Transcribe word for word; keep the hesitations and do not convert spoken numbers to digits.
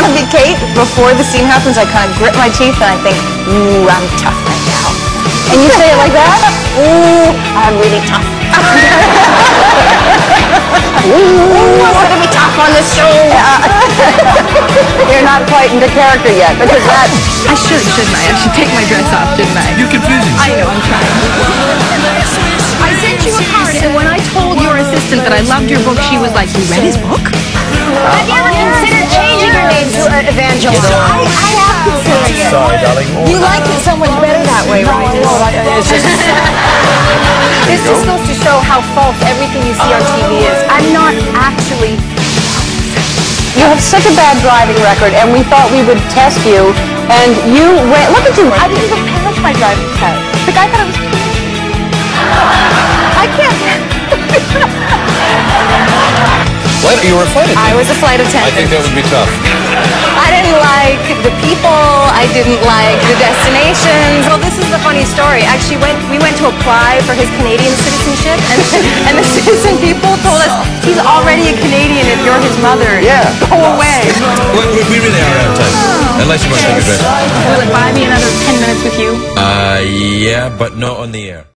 be Kate, before the scene happens, I kind of grit my teeth and I think, ooh, I'm tough right now. And you say it like that? Ooh, I'm really tough. Ooh, I'm going to be tough on this show. You're not quite into character yet, because that... I should, shouldn't I? I should take my dress off, shouldn't I? You're confusing. I know, I'm trying. I sent you a card, and when I told your assistant that I loved your book, she was like, you read his book? Have you ever considered changing your name to uh, Evangeline? I, I have considered it. Sorry, darling. You like it so much better that way, right? No, no, it's just... This just goes to show how false everything you see on T V is. I'm not actually... You have such a bad driving record, and we thought we would test you, and you went... Look at you. I didn't even pass my driving test. The guy thought I was... I can't... What? You were a flight attendant? I was a flight attendant. I think that would be tough. I didn't like the people. I didn't like the destinations. Well, this is the funny story. Actually, went we went to apply for his Canadian citizenship, and, and the citizen people told us, he's already a Canadian if you're his mother. Yeah. Go away. Well, we we really are out of time. Oh. Unless you want to take a dress. Will it buy me another ten minutes with you? Uh, yeah, but not on the air.